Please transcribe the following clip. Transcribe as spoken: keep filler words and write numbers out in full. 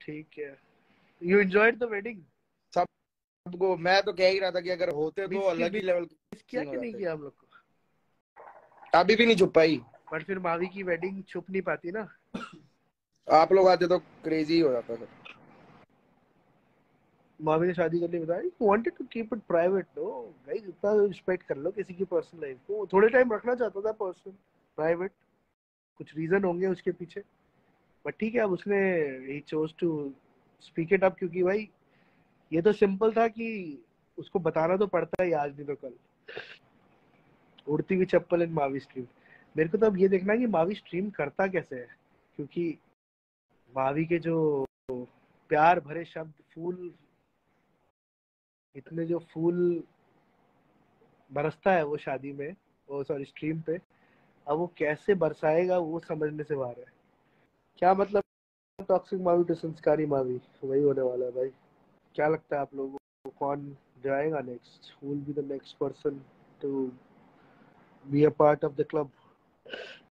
ठीक है। You enjoyed the wedding? सबको मैं तो कह ही रहा था कि अगर होते तो अलग ही लेवल क्या क्या नहीं किया हम लोग को, अभी भी नहीं छुप पाई। पर फिर मावी की वेडिंग छुप नहीं पाती ना। आप लोग आते तो क्रेजी हो जाता सर। मावी ने शादी करने बताया, wanted to keep it private. No guys, इतना रिस्पेक्ट कर लो किसी की पर्सनल लाइफ को। थोड़े टाइम रखना चाहता था पर्सनल प्राइवेट, कुछ रीजन होंगे उसके पीछे, बट ठीक है। अब उसने ही chose to speak it up, क्योंकि भाई ये तो सिंपल था कि उसको बताना तो पड़ता है आज नहीं तो कल। उड़ती हुई चप्पल इन मावी स्ट्रीम। मेरे को तो अब ये देखना है कि मावी स्ट्रीम करता कैसे है, क्योंकि मावी के जो प्यार भरे शब्द, फूल, इतने जो फूल बरसता है वो शादी में, वो सॉरी स्ट्रीम पे, अब वो कैसे बरसाएगा वो समझने से बाहर है। क्या मतलब टॉक्सिक मावी टू संस्कारी मावी, वही होने वाला है भाई। क्या लगता है आप लोगों को कौन जाएगा next? Who will be the next person to be a part of the club?